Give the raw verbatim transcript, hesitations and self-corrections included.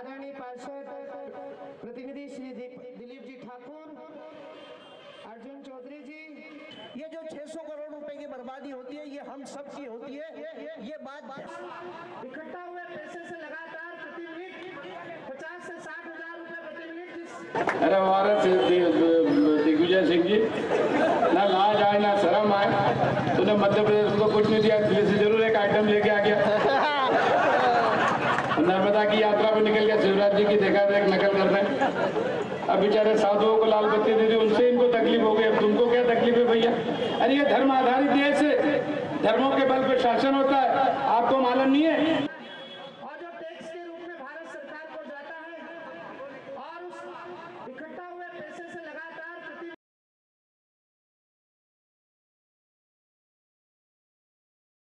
आदरणीय पार्षद प्रतिनिधि श्री दिलीप जी ठाकुर, अर्जुन चौधरी जी, ये जो छह सौ करोड़ रुपए की बर्बादी होती है ये हम सब की होती है। ये बात इकट्ठा हुए पैसे से लगातार प्रति मिनट पचास से साठ हजार रुपए प्रति मिनट। अरे हमारा दिग्विजय सिंह जी, ना लाज आए ना शर्म आए, तूने मध्य प्रदेश को कुछ नहीं दिया, दिल्ली से जरूर एक आइटम लेके आ गया। नर्मदा की यात्रा पे निकल गया, शिवराज जी की देखा देख नकल कर रहे हैं। अब बेचारे साधुओं को लाल बत्ती दे दी, उनसे इनको तकलीफ हो गई, अब तुमको क्या तकलीफ है भैया? अरे ये धर्म आधारित देश है, धर्मों के बल पे शासन होता है, आपको मालूम नहीं है?